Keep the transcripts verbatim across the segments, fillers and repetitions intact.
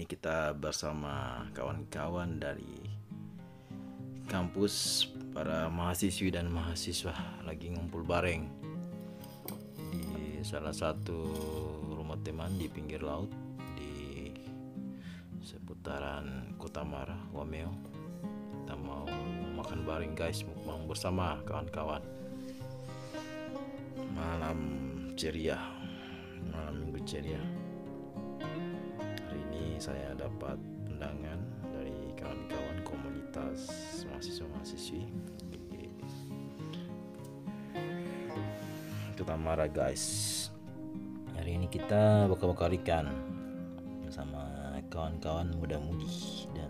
ini kita bersama kawan-kawan dari kampus, para mahasiswi dan mahasiswa lagi ngumpul bareng di salah satu rumah teman di pinggir laut di seputaran Kota Mara, Wameo. Kita mau makan bareng guys, mukbang bersama kawan-kawan. Malam ceria, malam minggu ceria. Hari ini saya dapat undangan dari kawan-kawan komunitas mahasiswa-mahasiswi di Kota Mara guys. Hari ini kita bakal-bakal ikan bersama kawan-kawan muda-mudi, dan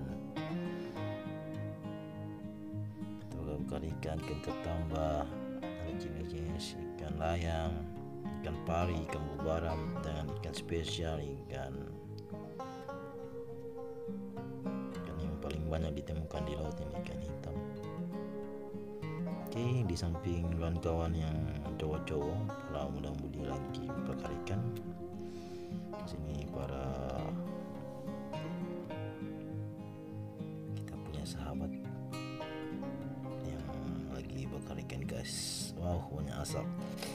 kita bakal ikan, ikan ketambah, jenis ikan layang, ikan pari, ikan bubaram, dengan ikan spesial, ikan ikan yang paling banyak ditemukan di laut ini, ikan hitam. Oke, di samping kawan-kawan yang cowok-cowok, para muda-mudi lagi bakar ikan. Di sini para kita punya sahabat yang lagi bakar ikan guys. Wow, banyak asap.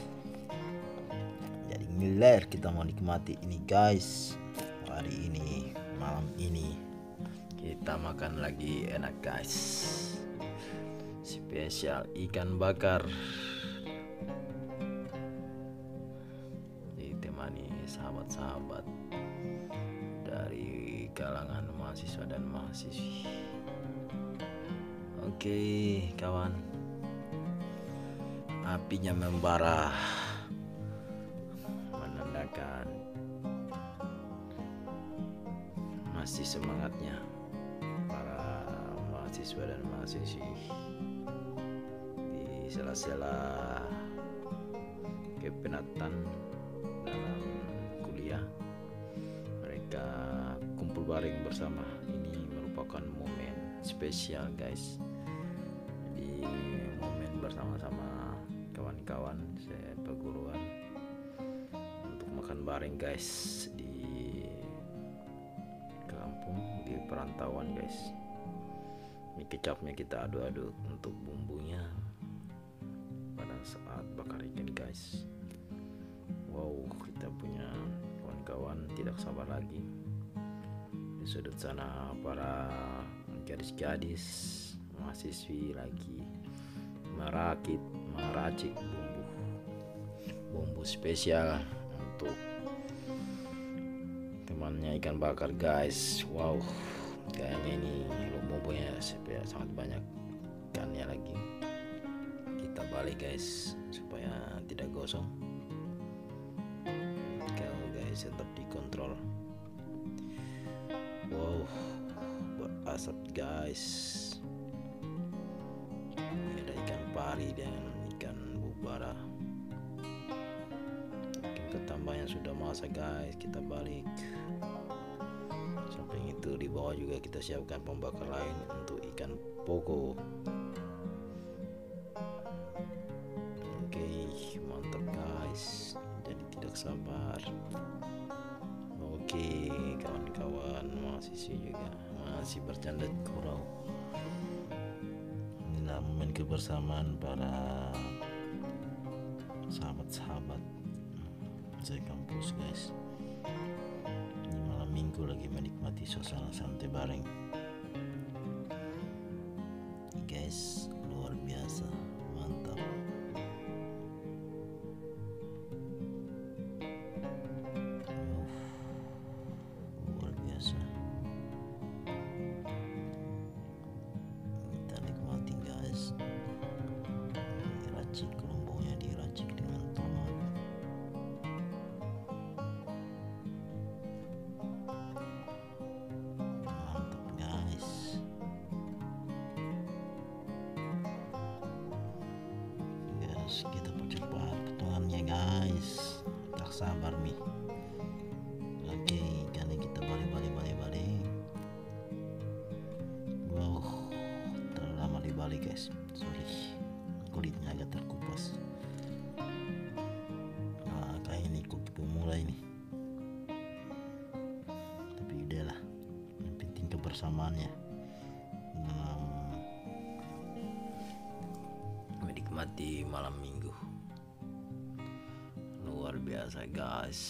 Jadi ngiler, kita mau nikmati ini guys. Hari ini, malam ini kita makan lagi enak guys. Spesial ikan bakar, ditemani sahabat-sahabat dari kalangan mahasiswa dan mahasiswi. Oke kawan, apinya membara menandakan masih semangatnya para mahasiswa dan mahasiswi di sela-sela kepenatan dalam kuliah. Mereka kumpul bareng bersama. Ini merupakan momen spesial guys. Jadi momen bersama-sama kawan-kawan seperguruan untuk makan bareng guys di kampung, di perantauan guys. Ini kecapnya kita aduk-aduk untuk bumbunya pada saat bakar ikan guys. Wow, kita punya kawan-kawan tidak sabar lagi. Di sudut sana para gadis-gadis mahasiswi lagi merakit meracik bumbu bumbu spesial untuk temannya ikan bakar guys. Wow, kayaknya ini bumbunya sangat banyak ikannya lagi. Kita balik guys supaya tidak gosong. Kalau guys tetap dikontrol. Wow, berasap guys. Ini ada ikan pari dan ikan bubara. Ikan ketambah yang sudah masak guys, kita balik. Samping itu di bawah juga kita siapkan pembakar lain untuk ikan poko. Oke, mantap guys. Jadi tidak sabar. Oke, kawan-kawan mahasiswa juga masih bercanda gurau. Inilah momen kebersamaan para sahabat-sahabat saya kampus guys. Ini malam minggu lagi menikmati suasana santai bareng. Guys, luar biasa, mantap. Luar biasa. Kita nikmati guys. Diracik kelompoknya, diracik dengan tomat. Mantap guys. Guys, kita percepat potongannya guys. Tak sabar nih. Oke, ikannya kita balik-balik-balik-balik. Wow, terlalu lama dibalik guys. Sorry, kulitnya agak terkupas. Nah, kayak ini ikut pemula ini. Tapi udahlah. kebersamaannya dalam menikmati malam minggu. Luar biasa guys.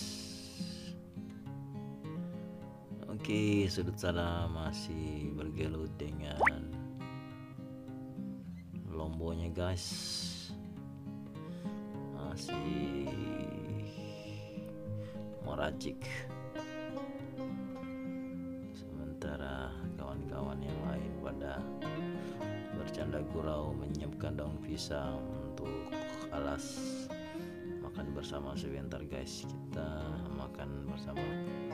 Oke, sudut sana masih bergelut dengan lombonya guys, masih meracik. Sementara kawan-kawan yang lain pada bercanda gurau menyiapkan daun pisang untuk alas makan bersama sebentar guys. Kita makan bersama.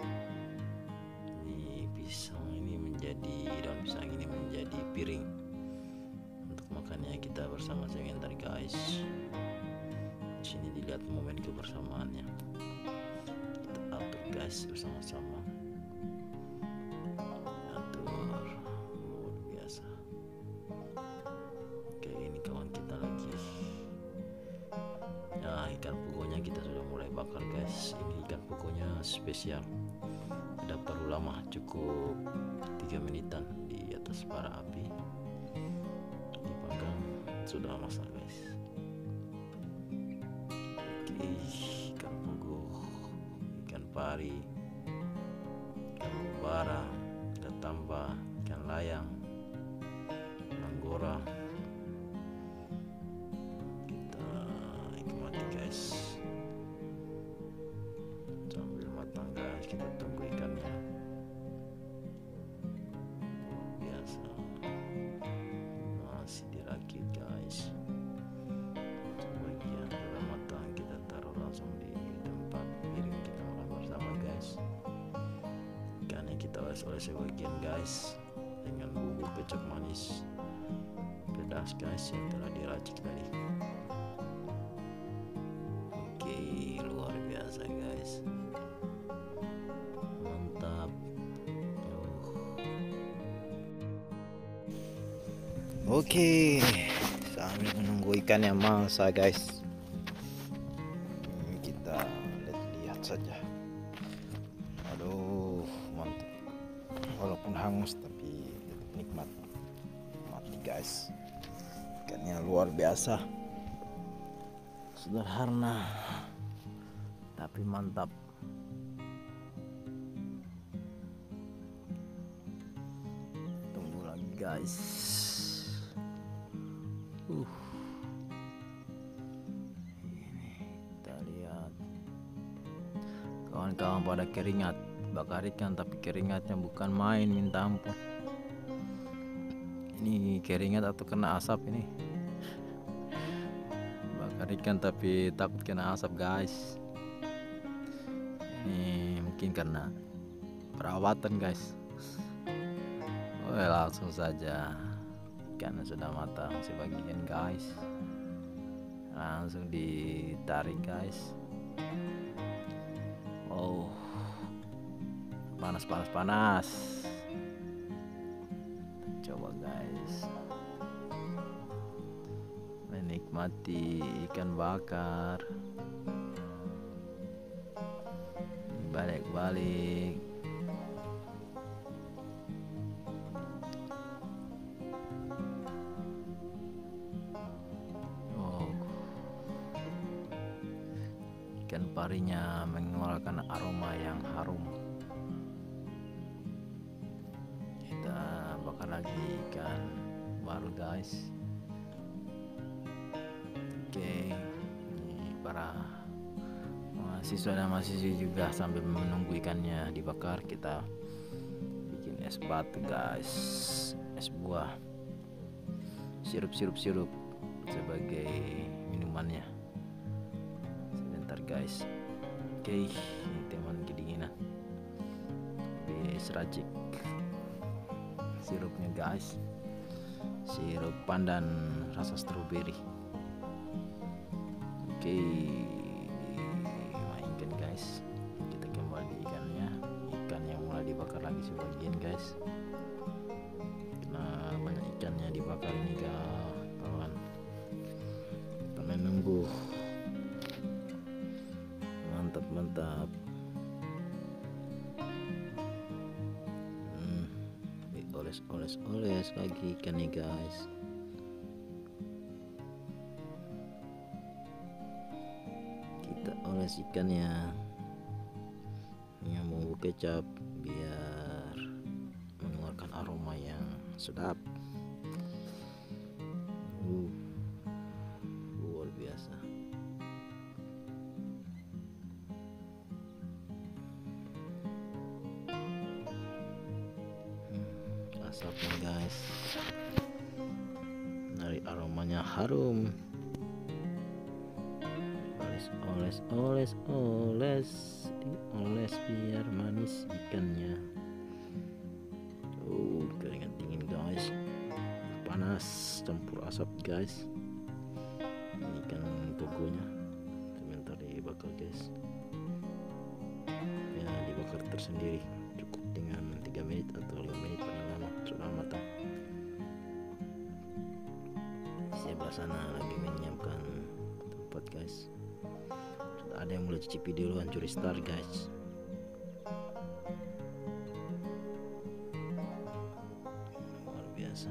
Ini pisang ini menjadi daun pisang ini menjadi piring untuk makannya kita bersama sebentar guys. Di sini dilihat momen kebersamaannya. Kita atur guys bersama-sama. Ikan pugonya kita sudah mulai bakar guys. Ini ikan pugonya spesial, tidak perlu lama, cukup tiga menitan di atas bara api dipanggang sudah masak guys. Oke, ikan pugo, ikan pari, ikan bara, kita tambah ikan layang, anggora. Sambil matang guys, kita tunggu ikannya. Biasa masih dirakit guys. Sebagian sudah matang, kita taruh langsung di tempat piring kita makan bersama guys. Ikannya kita oles-oles sebagian guys dengan bumbu kecap manis pedas guys yang telah diracik tadi. Luar biasa guys, mantap. Oh. Oke, sambil menunggu ikannya masak guys, kita lihat saja. Aduh mantap, walaupun hangus tapi nikmat. Mati guys, ikannya luar biasa, sederhana tapi mantap. Tunggu lagi guys. Uh. Ini kita lihat kawan-kawan pada keringat, bakar ikan tapi keringatnya bukan main, minta ampun. Ini keringat atau kena asap ini? Bakar ikan tapi takut kena asap guys. Ini mungkin karena perawatan guys. Oh, langsung saja ikan sudah matang sebagian guys, langsung ditarik guys. Oh, panas panas panas. Coba guys menikmati ikan bakar. Balik-balik. Oh, ikan parinya mengeluarkan aroma yang harum. Kita bakar lagi ikan baru guys. Oke, ini para mahasiswa dan mahasiswi juga sambil menunggu ikannya dibakar, kita bikin es batu guys, es buah, sirup-sirup-sirup sebagai minumannya sebentar guys. Oke, ini teman kedinginan bis racik sirupnya guys, sirup pandan rasa stroberi. Oke, mainkan guys, kita kembali ikannya, ikan yang mulai dibakar lagi sebagian guys, karena banyak ikannya dibakar ini kawan. Kita menunggu. Mantap mantap. hmm, oles oles oles lagi ikannya guys. Kita oles ikannya yang bumbu kecap biar mengeluarkan aroma yang sedap. uh, luar biasa. hmm, asapnya guys, dari aromanya harum. Oles oles oles dioles biar manis ikannya. Oh, keringat dingin guys, panas campur asap guys. Ini ikan pogonya sebentar dibakar guys, ya dibakar tersendiri, cukup dengan tiga menit atau lima menit paling lama sudah matang. Sebelah sana lagi menyiapkan tempat guys. Ada yang mulai cicipi duluan, curi star guys. Luar biasa.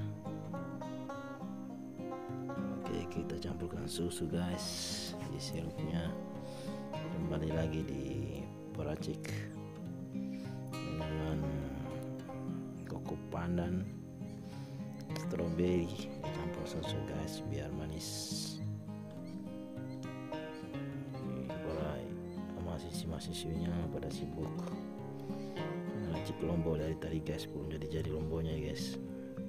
Oke, kita campurkan susu guys di sirupnya. Kembali lagi di peracik dengan koko pandan, stroberi, campur susu guys biar manis. Mahasiswinya pada sibuk meracik lombok dari tadi guys, belum jadi-jadi lombonya guys.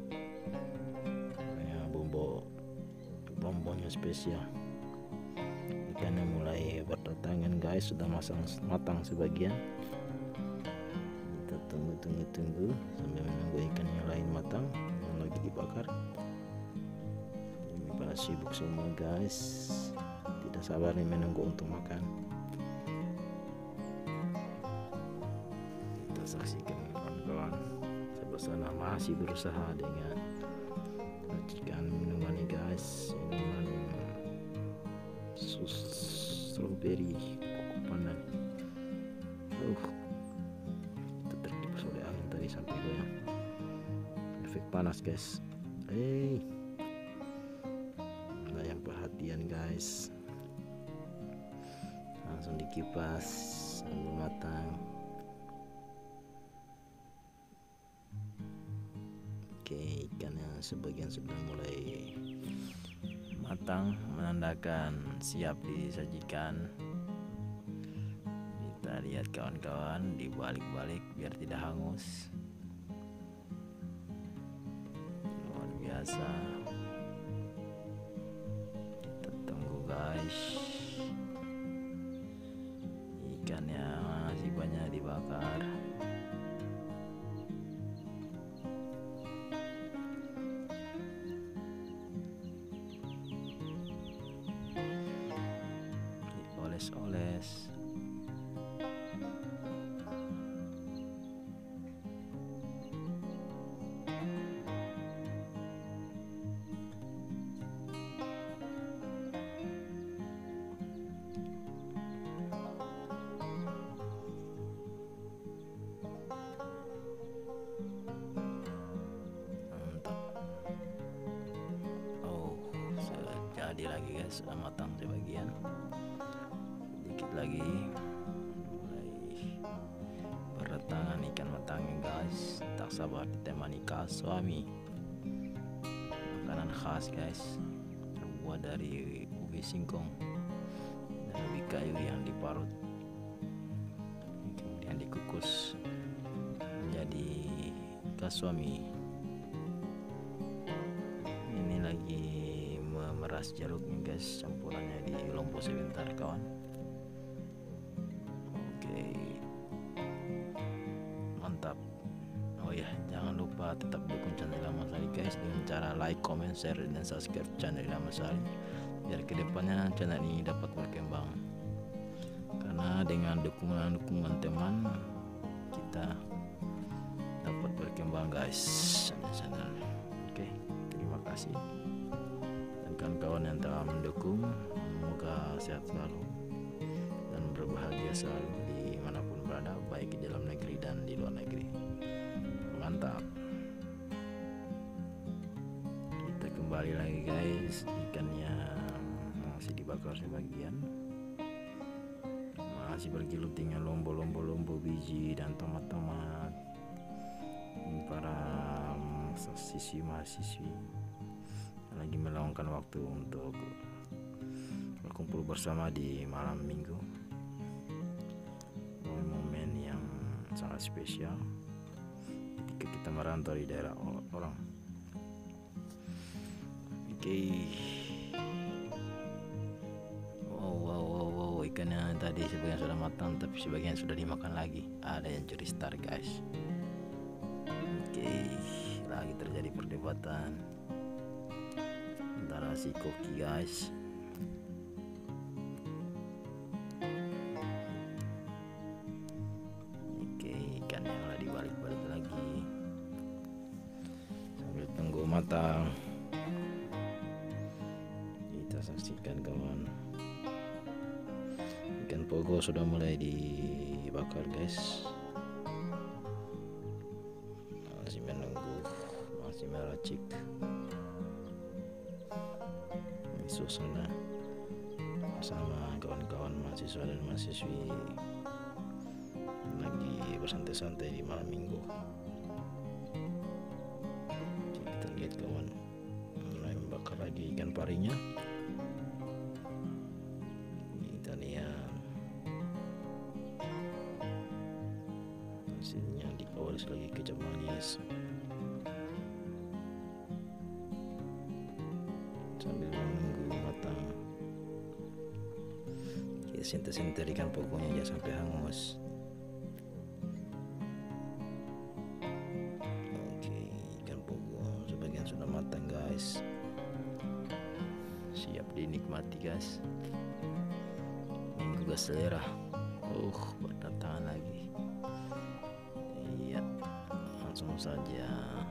Ya, bumbu lomboknya spesial. Ikannya mulai berdatangan guys, sudah masang matang sebagian. Kita tunggu tunggu tunggu sambil menunggu ikan yang lain matang yang lagi dibakar. Ini pada sibuk semua guys, tidak sabar nih menunggu untuk makan. Saksikan kawan-kawan, sebelah sana masih berusaha dengan racikan minuman ini guys. Minuman sus strawberry koko pandan. Uh, kita tertipu oleh angin tadi sampai goyang. Efek panas guys. Hey, nah yang perhatian guys, langsung dikipas sambil matang. Oke, ikan yang sebagian sudah mulai matang menandakan siap disajikan. Kita lihat kawan-kawan, dibalik-balik biar tidak hangus. Luar biasa. Kita tunggu guys, ikannya masih banyak dibakar. Oles mantap. Oh, jadi lagi guys, sudah matang sebagian. Dikit lagi mulai berdatangan ikan matangnya guys. Tak sabar ditemani kaswami, makanan khas guys, terbuat dari ubi singkong dan ubi kayu yang diparut kemudian dikukus menjadi kaswami. Ini lagi memeras jeruknya guys, campurannya di lombok sebentar kawan. Mantap. Oh ya, jangan lupa tetap dukung channel Ilham Sari guys dengan cara like, comment, share, dan subscribe channel Ilham Sari biar kedepannya channel ini dapat berkembang. Karena dengan dukungan-dukungan teman kita dapat berkembang guys channel. Oke, terima kasih dan kawan-kawan yang telah mendukung. Semoga sehat selalu dan berbahagia selalu dimanapun berada, baik di dalam negeri dan di luar negeri. Mantap. kembali lagi guys. Ikannya masih dibakar sebagian, masih bergilut dengan lombo-lombo-lombo biji dan tomat-tomat. Para siswi mahasiswi lagi meluangkan waktu untuk berkumpul bersama di malam minggu, momen yang sangat spesial ketika kita merantau di daerah orang. Oke, okay. wow, wow, wow, wow, ikannya tadi sebagian sudah matang, tapi sebagian sudah dimakan lagi. Ada yang curi star guys. Oke, okay. Lagi terjadi perdebatan antara si koki guys. Oke, okay, ikannya malah dibalik-balik lagi sambil tunggu matang. Kita saksikan kawan, ikan pogo sudah mulai dibakar guys. Masih menunggu, masih meracik. Ini suasana bersama kawan-kawan mahasiswa dan mahasiswi lagi bersantai-santai di malam minggu. Kita lihat kawan, mulai membakar lagi ikan parinya. Kita lihat hasilnya, dioles lagi kecap manis sambil menunggu matang. Kita senter-senter ikan pokoknya jangan sampai hangus. Oke, ikan pokok sebagian sudah matang guys, siap dinikmati guys. Menggugah selera. Uh, berdatangan lagi. Iya, langsung saja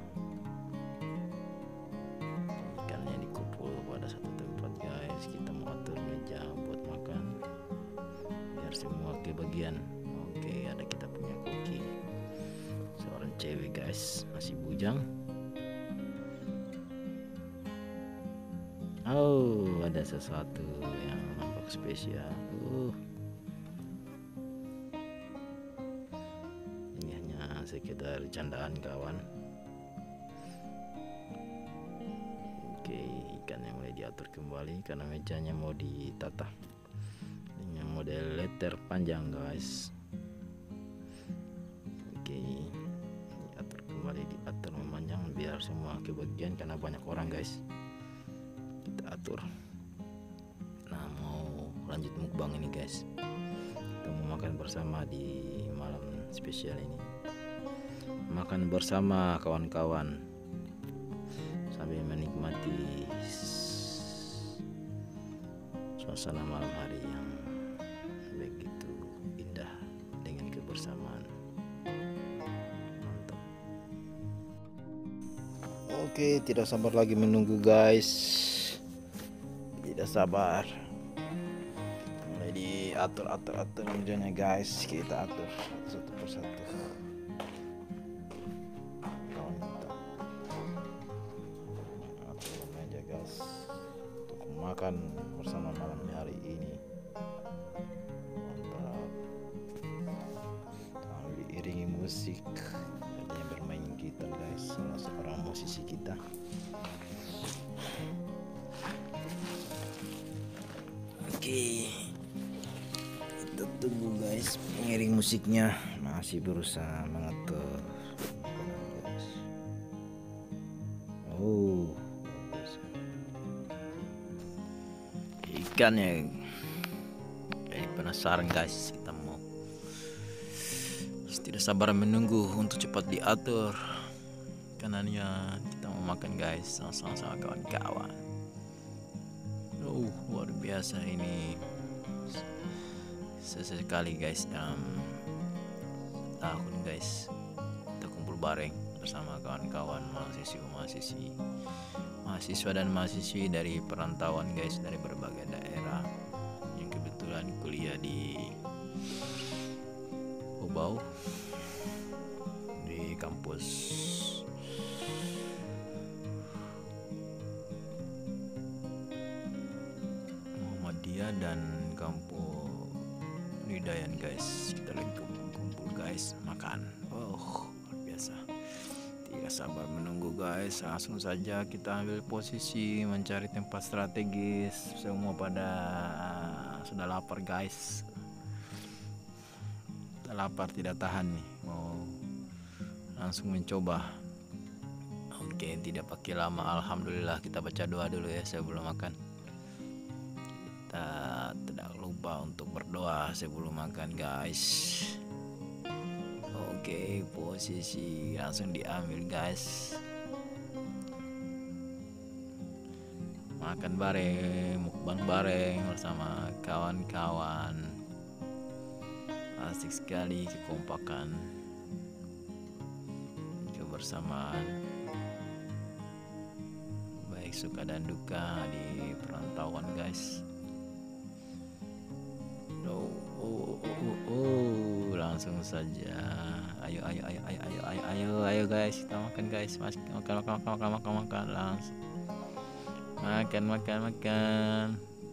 ikannya dikumpul pada satu tempat guys. Kita mau atur meja buat makan biar semua kebagian. Oke, ada kita punya koki, seorang cewek guys, masih bujang. Oh, ada sesuatu yang nampak spesial. Uh. Ini hanya sekedar candaan kawan. Oke, ikannya mulai diatur kembali karena mejanya mau ditata dengan model letter panjang guys. Oke, diatur kembali, diatur memanjang biar semua kebagian karena banyak orang guys. Kita atur. Nah, mau lanjut mukbang ini guys. Kita mau makan bersama di malam spesial ini. Makan bersama kawan-kawan sambil menikmati suasana malam hari yang begitu indah dengan kebersamaan. Mantap. Oke, tidak sabar lagi menunggu guys. Tidak sabar. Mulai diatur-atur-atur mejanya guys. Kita atur satu persatu. Atur meja guys untuk makan bersama malam hari ini. Mantap. Sambil diiringi musik, ada yang bermain gitar guys, salah seorang musisi kita. Oke, kita tunggu guys, pengiring musiknya masih berusaha mengatur. Oh, ikannya jadi penasaran guys. Kita mau tidak sabar menunggu untuk cepat diatur kanannya. Kita mau makan guys sama-sama kawan-kawan. Oh, luar biasa ini. Sesekali guys dalam tahun guys kita kumpul bareng bersama kawan-kawan mahasiswa-mahasiswi, mahasiswa dan mahasiswi dari perantauan guys, dari berbagai daerah yang kebetulan kuliah di Ubau, di kampus Saya dan Kampung Nidayan guys, kita lagi kumpul guys, makan. Oh luar biasa, tidak sabar menunggu guys. Langsung saja kita ambil posisi mencari tempat strategis. Semua pada sudah lapar guys, sudah lapar tidak tahan nih, mau langsung mencoba. Oke, tidak pakai lama, alhamdulillah. Kita baca doa dulu ya sebelum makan. Kita tidak lupa untuk berdoa sebelum makan guys. Oke, posisi langsung diambil guys. Makan bareng, mukbang bareng bersama kawan-kawan. Asik sekali kekompakan, kebersamaan, baik suka dan duka di perantauan guys. Oh, oh, oh, oh, oh. Langsung saja. Ayo, ayo, ayo, ayo, ayo, ayo, ayo, ayo guys, kita makan guys. Mas, makan, makan, makan, makan, makan, makan, langsung. Makan, makan, makan.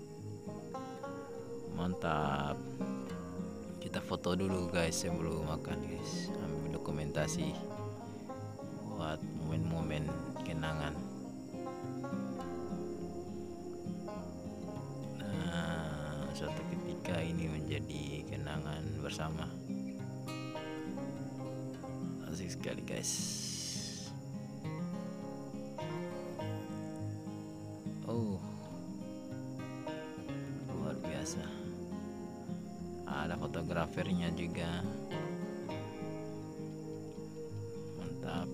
Mantap. Kita foto dulu guys sebelum makan guys. Ambil dokumentasi buat momen-momen kenangan. Nah, suatu ketika ini menjadi kenangan bersama. Asik sekali guys. Oh, luar biasa. Ada fotografernya juga. Mantap.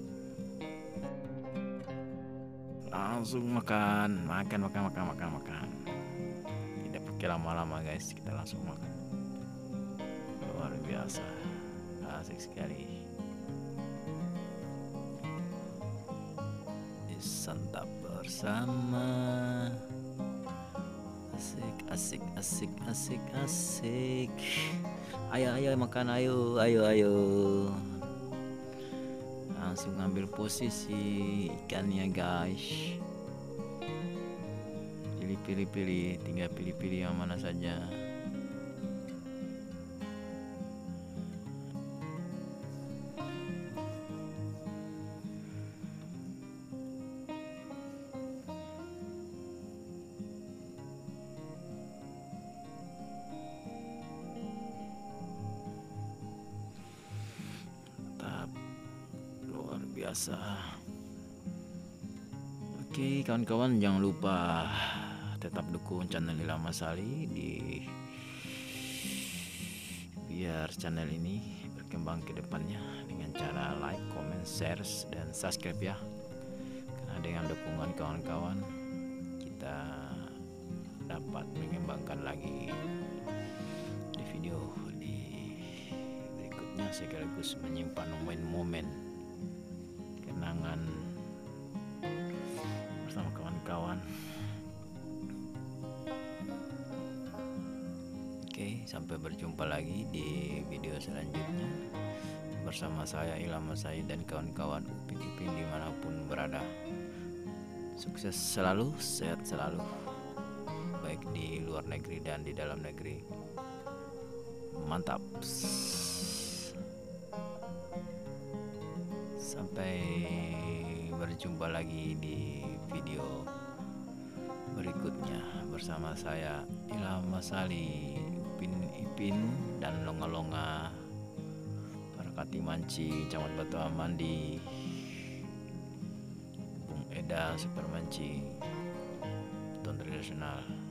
Langsung makan, makan, makan, makan, makan, makan. Tidak pakai lama-lama guys, kita langsung makan. Luar biasa, asik sekali. Disantap bersama. Asik, asik, asik, asik, asik. Ayo, ayo makan, ayo, ayo, ayo. Langsung ambil posisi ikannya guys. Pilih, pilih, pilih. Tinggal pilih-pilih yang mana saja. Biasa. Oke kawan-kawan, jangan lupa tetap dukung channel Ilham Masali di biar channel ini berkembang ke depannya dengan cara like, comment, share, dan subscribe ya. Karena dengan dukungan kawan-kawan kita dapat mengembangkan lagi di video di berikutnya, sekaligus menyimpan momen-momen kenangan bersama kawan-kawan. Oke, sampai berjumpa lagi di video selanjutnya bersama saya Ilham Masali dan kawan-kawan Upin Ipin dimanapun berada. Sukses selalu, sehat selalu, baik di luar negeri dan di dalam negeri. Mantap. Sampai berjumpa lagi di video berikutnya bersama saya Ilham Masali, Upin Ipin dan Longa-Longa, Barakati Manci, Camat Batu Amandi, Bung Eda Super Manci, Ton Tradisional.